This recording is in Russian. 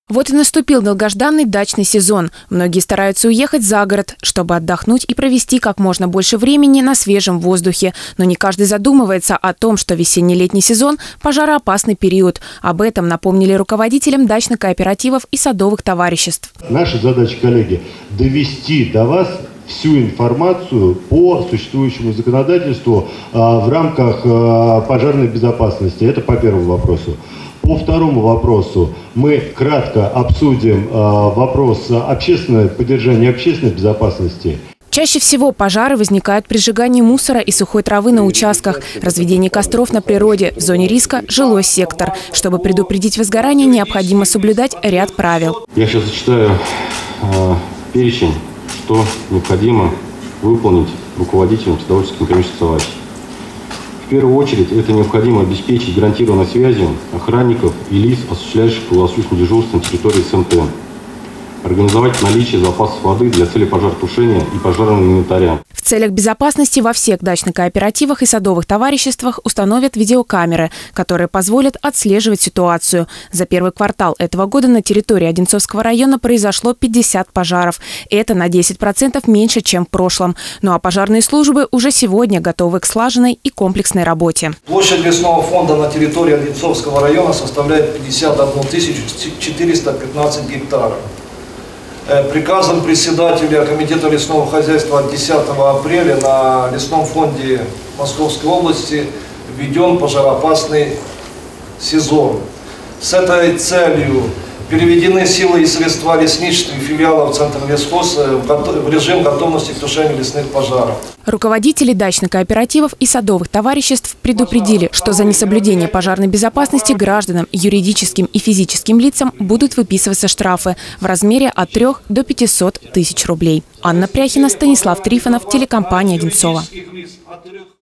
Вот и наступил долгожданный дачный сезон. Многие стараются уехать за город, чтобы отдохнуть и провести как можно больше времени на свежем воздухе. Но не каждый задумывается о том, что весенне-летний сезон – пожароопасный период. Об этом напомнили руководителям дачных кооперативов и садовых товариществ. Наша задача, коллеги, довести до вас всю информацию по существующему законодательству в рамках пожарной безопасности. Это по первому вопросу. По второму вопросу мы кратко обсудим вопрос поддержания общественной безопасности. Чаще всего пожары возникают при сжигании мусора и сухой травы на участках, разведении костров на природе, в зоне риска – жилой сектор. Чтобы предупредить возгорание, необходимо соблюдать ряд правил. Я сейчас зачитаю перечень, что необходимо выполнить руководителям садоводческих коммерческих товариществ. В первую очередь, это необходимо обеспечить гарантированной связью охранников и лиц, осуществляющих круглосуточное дежурство на территории СМТ. Организовать наличие запасов воды для цели пожаротушения и пожарного инвентаря. В целях безопасности во всех дачных кооперативах и садовых товариществах установят видеокамеры, которые позволят отслеживать ситуацию. За первый квартал этого года на территории Одинцовского района произошло 50 пожаров. Это на 10% меньше, чем в прошлом. Ну а пожарные службы уже сегодня готовы к слаженной и комплексной работе. Площадь лесного фонда на территории Одинцовского района составляет 51 415 гектаров. Приказом председателя Комитета лесного хозяйства от 10 апреля на лесном фонде Московской области введен пожароопасный сезон. С этой целью переведены силы и средства лесничества и филиалов Центра лесхоз в режим готовности к тушению лесных пожаров. Руководители дачных кооперативов и садовых товариществ предупредили, что за несоблюдение пожарной безопасности гражданам, юридическим и физическим лицам будут выписываться штрафы в размере от 3 до 500 тысяч рублей. Анна Пряхина, Станислав Трифонов, телекомпания «Одинцова».